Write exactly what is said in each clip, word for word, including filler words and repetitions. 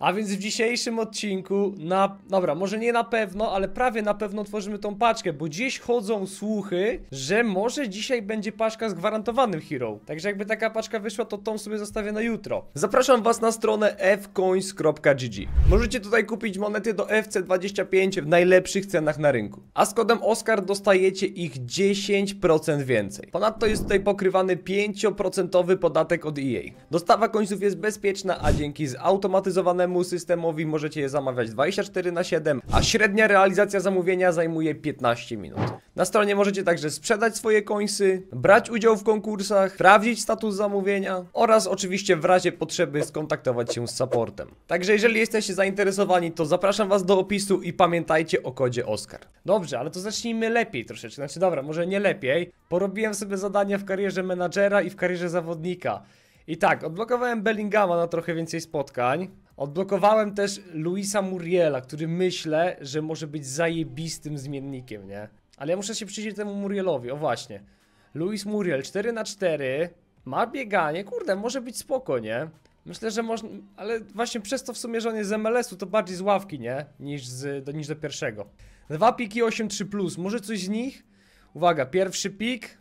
A więc w dzisiejszym odcinku, na, dobra, może nie na pewno, ale prawie na pewno tworzymy tą paczkę, bo gdzieś chodzą słuchy, że może dzisiaj będzie paczka z gwarantowanym hero. Także jakby taka paczka wyszła, to tą sobie zostawię na jutro. Zapraszam was na stronę f coins kropka g g. Możecie tutaj kupić monety do F C dwadzieścia pięć w najlepszych cenach na rynku. A z kodem Oskar dostajecie ich dziesięć procent więcej. Ponadto jest tutaj pokrywany pięć procent podatek od E A. Dostawa końców jest bezpieczna, a dzięki zautomatyzowanemu systemowi możecie je zamawiać dwadzieścia cztery na siedem, a średnia realizacja zamówienia zajmuje piętnaście minut. Na stronie możecie także sprzedać swoje coinsy, brać udział w konkursach, sprawdzić status zamówienia oraz oczywiście w razie potrzeby skontaktować się z supportem. Także jeżeli jesteście zainteresowani, to zapraszam was do opisu i pamiętajcie o kodzie Oskar. Dobrze, ale to zacznijmy lepiej troszeczkę, znaczy dobra, może nie lepiej. Porobiłem sobie zadania w karierze menadżera i w karierze zawodnika. I tak, odblokowałem Bellingama na trochę więcej spotkań. Odblokowałem też Luisa Muriela, który myślę, że może być zajebistym zmiennikiem, nie? Ale ja muszę się przyjrzeć temu Murielowi, o właśnie. Luis Muriel, cztery na cztery, ma bieganie, kurde, może być spoko, nie? Myślę, że można, ale właśnie przez to w sumie, że on jest z M L S u, to bardziej z ławki, nie? Niż, z, do, niż do pierwszego. Dwa piki osiem trzy plus, może coś z nich? Uwaga, pierwszy pik.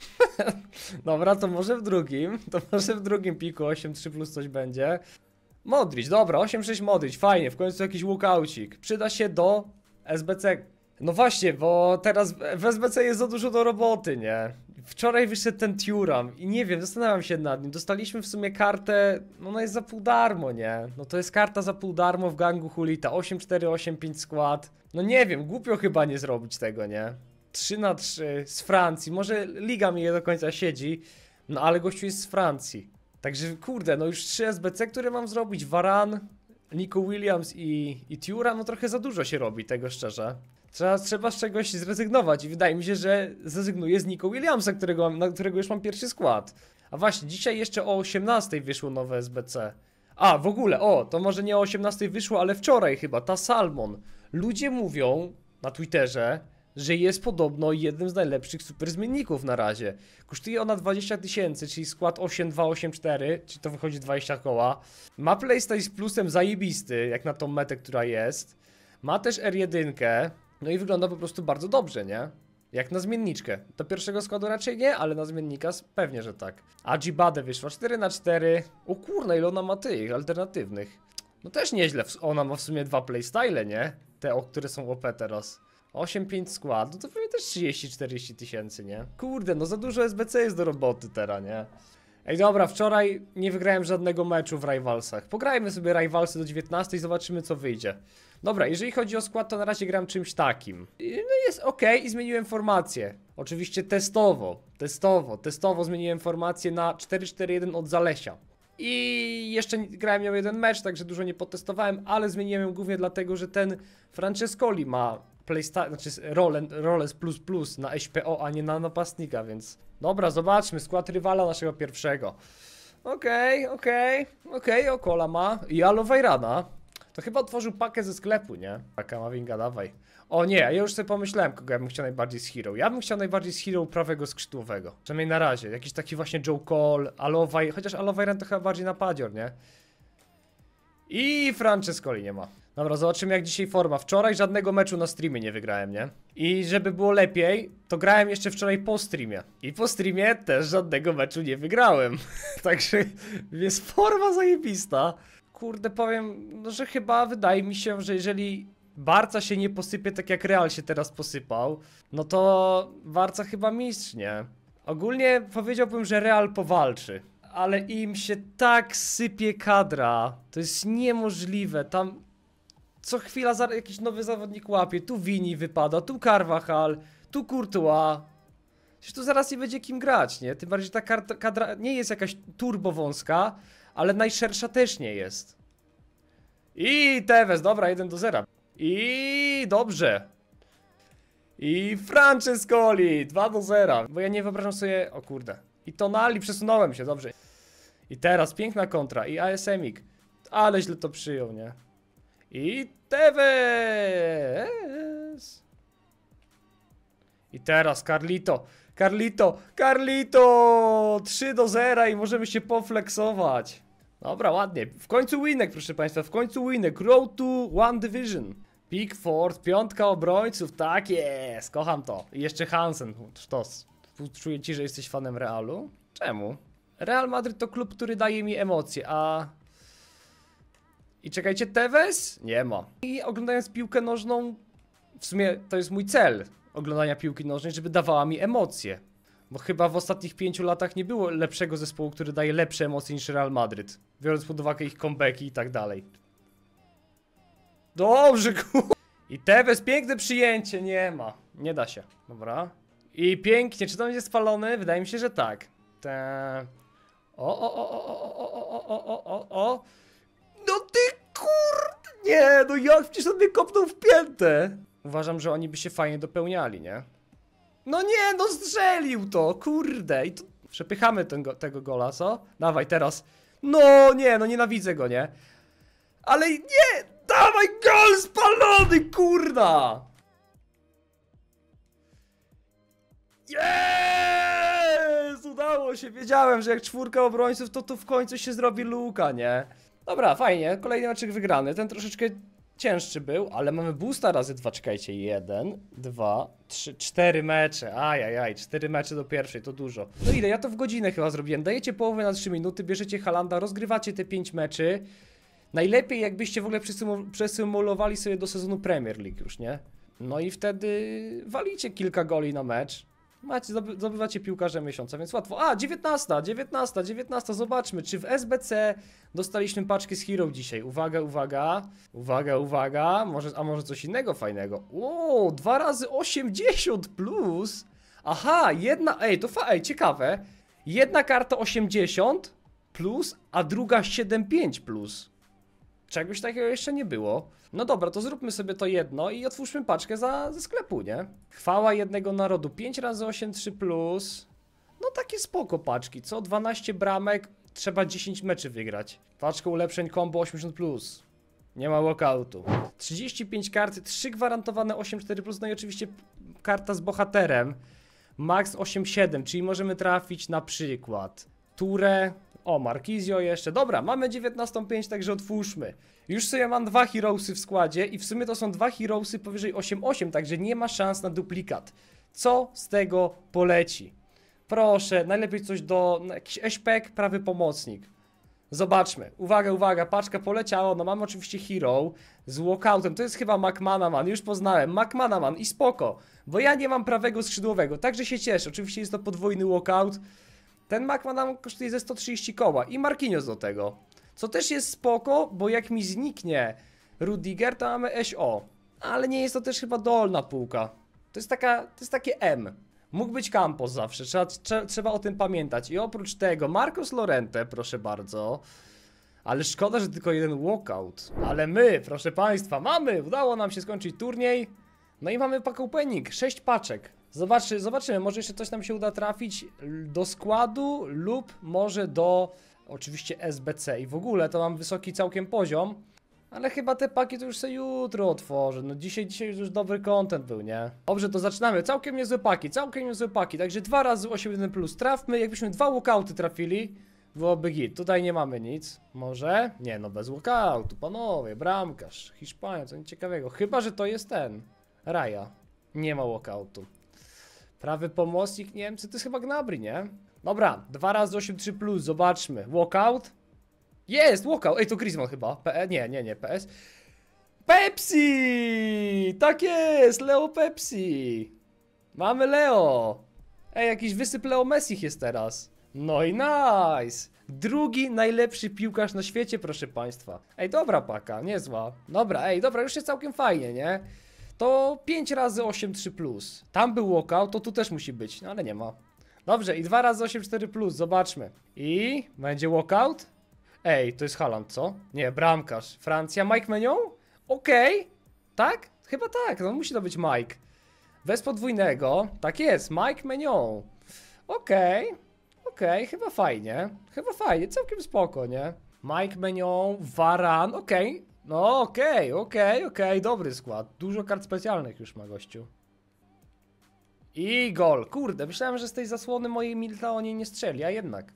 Dobra, to może w drugim, to może w drugim piku osiem trzy plus coś będzie. Modric, dobra, osiem sześć Modric, fajnie, w końcu jakiś walkoucik. Przyda się do S B C. No właśnie, bo teraz w S B C jest za dużo do roboty, nie? Wczoraj wyszedł ten Thuram i nie wiem, zastanawiam się nad nim. Dostaliśmy w sumie kartę, no ona jest za pół darmo, nie? No to jest karta za pół darmo w gangu Hulita, osiem cztery osiem pięć skład. No nie wiem, głupio chyba nie zrobić tego, nie? trzy na trzy z Francji, może liga mi nie do końca siedzi, no ale gościu jest z Francji. Także kurde, no już trzy S B C, które mam zrobić, Varane, Nico Williams i, i Thuram, no trochę za dużo się robi tego szczerze. Trzeba, trzeba z czegoś zrezygnować i wydaje mi się, że zrezygnuję z Nico Williamsa, którego mam, na którego już mam pierwszy skład. A właśnie, dzisiaj jeszcze o osiemnastej wyszło nowe S B C. A, w ogóle, o, to może nie o osiemnastej wyszło, ale wczoraj chyba, ta Salmon. Ludzie mówią na Twitterze, że jest podobno jednym z najlepszych super zmienników na razie. Kosztuje ona dwadzieścia tysięcy, czyli skład osiem dwa osiem cztery, czyli to wychodzi dwadzieścia koła. Ma playstyle z plusem zajebisty, jak na tą metę, która jest. Ma też R jeden, no i wygląda po prostu bardzo dobrze, nie? Jak na zmienniczkę. Do pierwszego składu raczej nie, ale na zmiennika pewnie, że tak. Ajibadę wyszła cztery na cztery. O kurna, ile ona ma tych alternatywnych. No też nieźle, ona ma w sumie dwa playstyle, nie? Te, o które są O P teraz. osiem pięć skład, no to pewnie też trzydzieści czterdzieści tysięcy, nie? Kurde, no za dużo S B C jest do roboty teraz, nie? Ej, dobra, wczoraj nie wygrałem żadnego meczu w Rivalsach. Pograjmy sobie Rivalsy do dziewiętnastej i zobaczymy, co wyjdzie. Dobra, jeżeli chodzi o skład, to na razie gram czymś takim. No jest ok i zmieniłem formację. Oczywiście testowo, testowo, testowo zmieniłem formację na cztery cztery jeden od Zalesia. I jeszcze grałem miał jeden mecz, także dużo nie potestowałem, ale zmieniłem ją głównie dlatego, że ten Francescoli ma playstyle, znaczy rolę, rolę z plus plus na S P O, a nie na napastnika, więc... Dobra, zobaczmy, skład rywala naszego pierwszego. Okej, okay, okej, okay, okej, okay, Okola ma i Aloveirana. To chyba otworzył pakę ze sklepu, nie? Taka Mavinga, dawaj. O nie, ja już sobie pomyślałem, kogo ja bym chciał najbardziej z hero. Ja bym chciał najbardziej z hero prawego skrzydłowego. Przynajmniej na razie. Jakiś taki właśnie Joe Cole, Aloveirana, chociaż Aloveirana to chyba bardziej napadzior, nie? I Francescoli nie ma. Dobra, zobaczymy jak dzisiaj forma. Wczoraj żadnego meczu na streamie nie wygrałem, nie? I żeby było lepiej, to grałem jeszcze wczoraj po streamie. I po streamie też żadnego meczu nie wygrałem. Także jest forma zajebista. Kurde, powiem, no, że chyba wydaje mi się, że jeżeli Barca się nie posypie tak jak Real się teraz posypał, no to Barca chyba mistrz, nie? Ogólnie powiedziałbym, że Real powalczy. Ale im się tak sypie kadra. To jest niemożliwe. Tam co chwila jakiś nowy zawodnik łapie. Tu Vini wypada, tu Carvajal, tu Courtois. Przecież tu zaraz nie będzie kim grać, nie? Tym bardziej, że ta kadra nie jest jakaś turbo wąska, ale najszersza też nie jest. I Tevez, dobra, jeden do zera. I dobrze. I Francescoli, dwa do zera. Bo ja nie wyobrażam sobie... O kurde. I Tonali, przesunąłem się, dobrze. I teraz piękna kontra. I ASMik. Ale źle to przyjął, nie? I Tevez. I teraz Carlito. Carlito. Carlito. trzy do zera i możemy się poflexować. Dobra, ładnie. W końcu winek, proszę państwa, w końcu winek. Road to One Division. Pickford, piątka obrońców, tak jest, kocham to. I jeszcze Hansen, sztos. Czuję ci, że jesteś fanem Realu? Czemu? Real Madryt to klub, który daje mi emocje, a... I czekajcie, Tevez? Nie ma. I oglądając piłkę nożną, w sumie to jest mój cel oglądania piłki nożnej, żeby dawała mi emocje. Bo chyba w ostatnich pięciu latach nie było lepszego zespołu, który daje lepsze emocje niż Real Madryt. Biorąc pod uwagę ich comebacki i tak dalej. Dobrze, kur... I Tevez, piękne przyjęcie, nie ma. Nie da się, dobra. I pięknie, czy to będzie spalony? Wydaje mi się, że tak. Te... O, o, o, o, o, o, o, o, o, o, o. No ty kur... Nie, no jak przecież on mnie kopnął w piętę. Uważam, że oni by się fajnie dopełniali, nie? No nie, no strzelił to, kurde. I to... Przepychamy ten go, tego gola, co? Dawaj teraz. No nie, no nienawidzę go, nie? Ale nie! Dawaj gol spalony, kurda! Jest! Udało się, wiedziałem, że jak czwórka obrońców, to tu w końcu się zrobi luka, nie? Dobra, fajnie, kolejny meczek wygrany, ten troszeczkę cięższy był, ale mamy boosta razy dwa, czekajcie, jeden, dwa, trzy, cztery mecze, ajajaj, cztery mecze do pierwszej, to dużo. No ile, ja to w godzinę chyba zrobiłem, dajecie połowę na trzy minuty, bierzecie Haalanda, rozgrywacie te pięć meczy. Najlepiej jakbyście w ogóle przesymulowali sobie do sezonu Premier League już, nie? No i wtedy walicie kilka goli na mecz. Macie, zdobywacie piłkarza miesiąca, więc łatwo. A, dziewiętnasta, dziewiętnasta, dziewiętnasta, zobaczmy, czy w S B C dostaliśmy paczkę z Hero dzisiaj. Uwaga, uwaga, uwaga, uwaga, może, a może coś innego fajnego. O, dwa razy osiemdziesiąt plus. Aha, jedna, ej, to fa, ej, ciekawe. Jedna karta osiemdziesiąt plus, a druga siedemdziesiąt pięć plus. Czegoś takiego jeszcze nie było. No dobra, to zróbmy sobie to jedno i otwórzmy paczkę za, ze sklepu, nie? Chwała jednego narodu, pięć razy osiem trzy plus. No takie spoko paczki, co? dwanaście bramek, trzeba dziesięć meczy wygrać. Paczka ulepszeń combo osiemdziesiąt plus. Nie ma walkoutu. trzydzieści pięć kart, trzy gwarantowane osiem cztery plus, no i oczywiście karta z bohaterem. Max osiem siedem, czyli możemy trafić na przykład Turę. O, Marquisio jeszcze. Dobra, mamy dziewiętnaście pięć, także otwórzmy. Już sobie mam dwa Heroesy w składzie i w sumie to są dwa Heroesy powyżej osiem osiem, także nie ma szans na duplikat. Co z tego poleci? Proszę, najlepiej coś do... No, jakiś eszpek, prawy pomocnik. Zobaczmy. Uwaga, uwaga, paczka poleciała. No mamy oczywiście Hero z walkoutem. To jest chyba McManaman, już poznałem. McManaman i spoko, bo ja nie mam prawego skrzydłowego, także się cieszę. Oczywiście jest to podwójny walkout. Ten McManaman kosztuje ze sto trzydzieści koła i Marquinhos do tego. Co też jest spoko, bo jak mi zniknie Rudiger, to mamy S O. Ale nie jest to też chyba dolna półka. To jest taka, to jest takie M. Mógł być Campos zawsze, trzeba, trzeba, trzeba o tym pamiętać. I oprócz tego Marcos Llorente, proszę bardzo. Ale szkoda, że tylko jeden walkout. Ale my, proszę państwa, mamy! Udało nam się skończyć turniej. No i mamy pack opening, sześć paczek. Zobaczy, zobaczymy, może jeszcze coś nam się uda trafić do składu lub może do oczywiście S B C. I w ogóle to mam wysoki całkiem poziom. Ale chyba te paki to już sobie jutro otworzę. No dzisiaj, dzisiaj już dobry content był, nie? Dobrze, to zaczynamy. Całkiem niezłe paki, całkiem niezłe paki. Także dwa razy osiem jeden plus trafmy. Jakbyśmy dwa walkouty trafili, byłoby git. Tutaj nie mamy nic. Może? Nie, no bez walkoutu, panowie. Bramkarz, Hiszpania, co nic ciekawego. Chyba, że to jest ten. Raja. Nie ma walkoutu. Prawy pomocnik Niemcy, to jest chyba Gnabry, nie? Dobra, dwa razy osiem trzy plus, zobaczmy. Walkout? Jest, walkout. Ej, to Griezmann chyba. P nie, nie, nie, P S. Pepsi! Tak jest, Leo Pepsi. Mamy Leo. Ej, jakiś wysyp Leo Messi jest teraz. No i nice. Drugi najlepszy piłkarz na świecie, proszę państwa. Ej, dobra paka, niezła. Dobra, ej, dobra, już jest całkiem fajnie, nie? To pięć razy osiem trzy plus. Tam był walkout, to tu też musi być, no ale nie ma. Dobrze, i dwa razy osiem cztery plus, zobaczmy. I będzie walkout? Ej, to jest Haaland, co? Nie, bramkarz. Francja, Mike Maignan? Okej. Okay. Tak? Chyba tak, no musi to być Mike. Bez podwójnego. Tak jest, Mike Maignan. Okej. Okay. Okej, okay. Chyba fajnie. Chyba fajnie, całkiem spoko, nie? Mike Maignan, Varane, okej. Okay. No okej, okay, okej, okay, okej, okay. Dobry skład. Dużo kart specjalnych już ma gościu. I gol. Kurde, myślałem, że z tej zasłony mojej Militao nie strzeli, a jednak.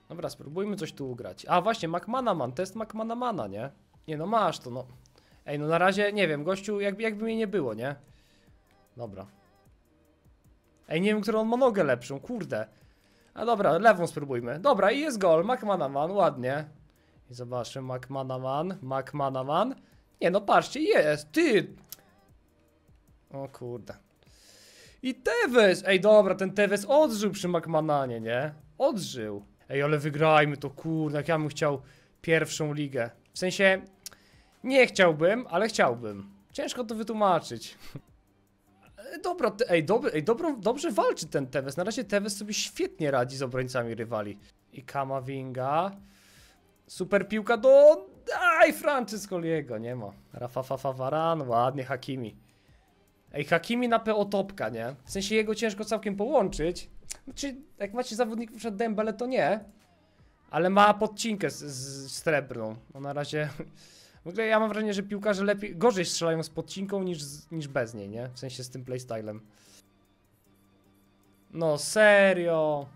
Dobra, spróbujmy coś tu ugrać. A właśnie, McManaman, test McManamana, nie? Nie no, masz to, no. Ej, no na razie, nie wiem, gościu, jakby, jakby mnie nie było, nie? Dobra. Ej, nie wiem, którą on ma nogę lepszą, kurde. A dobra, lewą spróbujmy. Dobra, i jest gol, McManaman, ładnie. I zobaczmy, McManaman, McManaman. Nie no, patrzcie, jest, ty! O kurde. I Tevez! Ej, dobra, ten Tevez odżył przy McMananie, nie? Odżył. Ej, ale wygrajmy to, kurde, jak ja bym chciał pierwszą ligę. W sensie, nie chciałbym, ale chciałbym. Ciężko to wytłumaczyć. Dobra, ej, dob ej dobro, dobrze walczy ten Tevez. Na razie Tevez sobie świetnie radzi z obrońcami rywali. I Kamavinga. Super piłka do... Aj, Francescoliego, nie ma. Rafa Varan, ładnie, Hakimi. Ej, Hakimi na P O topka, nie? W sensie jego ciężko całkiem połączyć. Znaczy, jak macie zawodników przed Dembele, to nie. Ale ma podcinkę z, z srebrną. No na razie... W ogóle ja mam wrażenie, że piłkarze lepiej, gorzej strzelają z podcinką niż, niż bez niej, nie? W sensie z tym playstylem. No serio.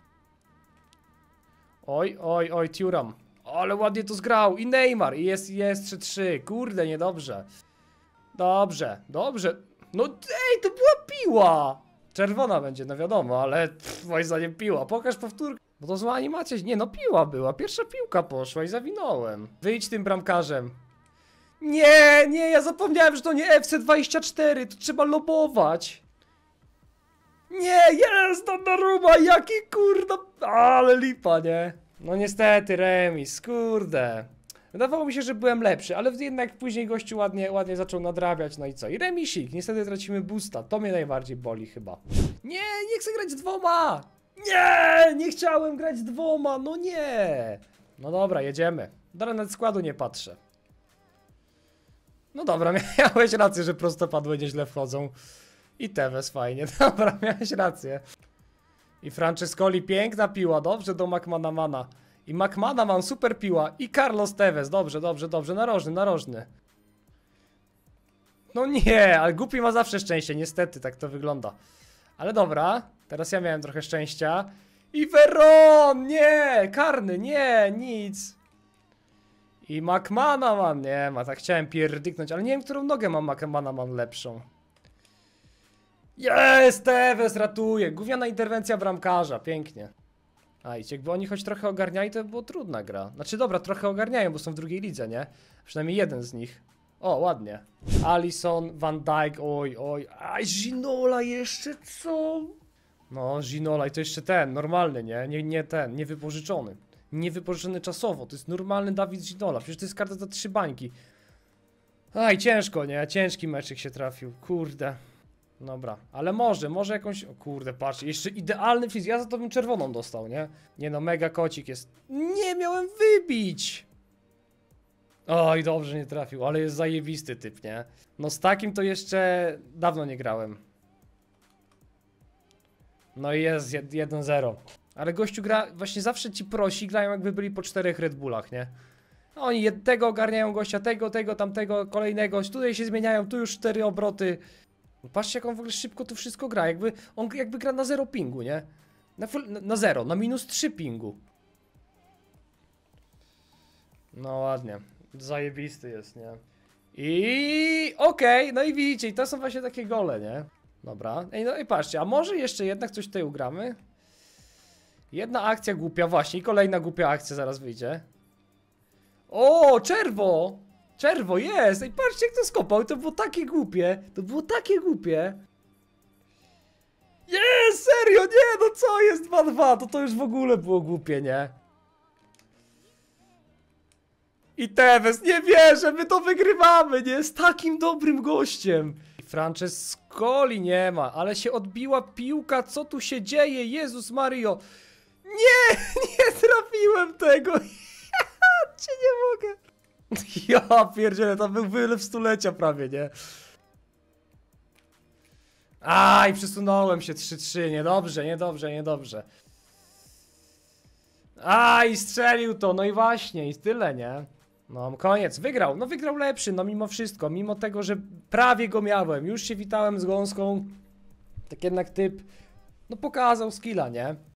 Oj, oj, oj, Thuram. Ale ładnie to zgrał. I Neymar. I jest, jest trzy trzy. Kurde, niedobrze. Dobrze, dobrze. No ej, to była piła. Czerwona będzie, no wiadomo, ale pff, moim zdaniem piła. Pokaż powtórkę. Bo to zła animacja. Nie no, piła była. Pierwsza piłka poszła i zawinąłem. Wyjdź tym bramkarzem. Nie, nie, ja zapomniałem, że to nie F C dwadzieścia cztery, to trzeba lobować. Nie, jest Donnarumma, jaki kurda, ale lipa, nie? No niestety, remis, kurde. Wydawało mi się, że byłem lepszy, ale jednak później gościu ładnie, ładnie zaczął nadrabiać, no i co? I remisik, niestety tracimy boosta, to mnie najbardziej boli chyba. Nie, nie chcę grać z dwoma. Nie, nie chciałem grać z dwoma, no nie. No dobra, jedziemy. Dobra, nawet składu nie patrzę. No dobra, miałeś rację, że prostopadłe nieźle wchodzą. I Tevez fajnie, dobra, miałeś rację. I Francescoli, piękna piła, dobrze do McManamana. I McManaman, super piła. I Carlos Tevez, dobrze, dobrze, dobrze, narożny, narożny. No nie, ale głupi ma zawsze szczęście, niestety, tak to wygląda. Ale dobra, teraz ja miałem trochę szczęścia. I Veron, nie, karny, nie, nic. I McManaman, nie ma, tak chciałem pierdyknąć, ale nie wiem, którą nogę ma McManaman lepszą. Jest, Tevez ratuje, gówniana interwencja bramkarza, pięknie. A i jakby oni choć trochę ogarniali, to by było trudna gra. Znaczy dobra, trochę ogarniają, bo są w drugiej lidze, nie? Przynajmniej jeden z nich. O, ładnie. Alisson, Van Dijk, oj, oj. Aj, Ginola jeszcze, co? No, Ginola i to jeszcze ten, normalny, nie? Nie, nie ten, niewypożyczony. Niewypożyczony czasowo, to jest normalny Dawid Ginola, przecież to jest karta za trzy bańki. Aj, ciężko, nie? Ciężki meczek się trafił, kurde. Dobra, ale może, może jakąś... O kurde, patrz, jeszcze idealny fiz, ja za to bym czerwoną dostał, nie? Nie no, mega kocik jest. Nie, miałem wybić! Oj, dobrze nie trafił, ale jest zajebisty typ, nie? No z takim to jeszcze dawno nie grałem. No i jest jeden zero. Ale gościu gra, właśnie zawsze ci prosi grają jakby byli po czterech Red Bullach, nie? Oni tego ogarniają gościa, tego, tego, tamtego, kolejnego, tutaj się zmieniają, tu już cztery obroty. Patrzcie jak on w ogóle szybko tu wszystko gra, jakby on jakby gra na zero pingu, nie? Na, full, na, na zero, na minus trzy pingu. No ładnie, zajebisty jest, nie? I okej, okay, no i widzicie, i to są właśnie takie gole, nie? Dobra, ej, no i patrzcie, a może jeszcze jednak coś tutaj ugramy? Jedna akcja głupia, właśnie, i kolejna głupia akcja zaraz wyjdzie. O, czerwo! Czerwo, jest! Ej, patrzcie jak to skopał, to było takie głupie. To było takie głupie. Jest, serio, nie, no co jest dwa dwa, to to już w ogóle było głupie, nie? I Tevez, nie wierzę, my to wygrywamy, nie? Z takim dobrym gościem. Francescoli nie ma, ale się odbiła piłka, co tu się dzieje? Jezus Mario. Nie, nie trafiłem tego. Cię nie mogę. Ja pierdzielę, to był wylew stulecia prawie, nie? Aj, przesunąłem się trzy trzy, niedobrze, niedobrze, niedobrze. Aj, strzelił to, no i właśnie, i tyle, nie? No, koniec, wygrał, no wygrał lepszy, no mimo wszystko, mimo tego, że prawie go miałem, już się witałem z gąską. Tak jednak typ, no pokazał skilla, nie?